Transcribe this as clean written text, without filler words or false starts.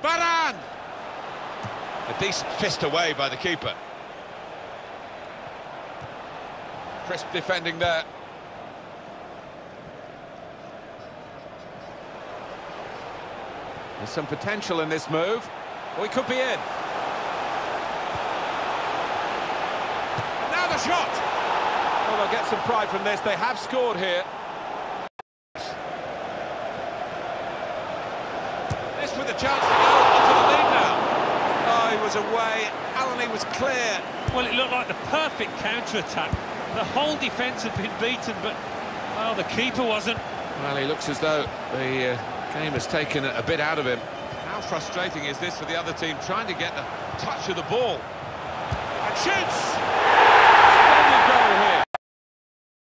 Varane! A decent fist away by the keeper. Crisp defending there. There's some potential in this move. Oh, he could be in. Now the shot! Well, they'll get some pride from this. They have scored here. This with a chance to go onto the lead now. Oh, he was away. Allen was clear. Well, it looked like the perfect counter-attack. The whole defence had been beaten, but, well, the keeper wasn't. Well, he looks as though the game has taken a bit out of him. How frustrating is this for the other team, trying to get the touch of the ball? And shoots!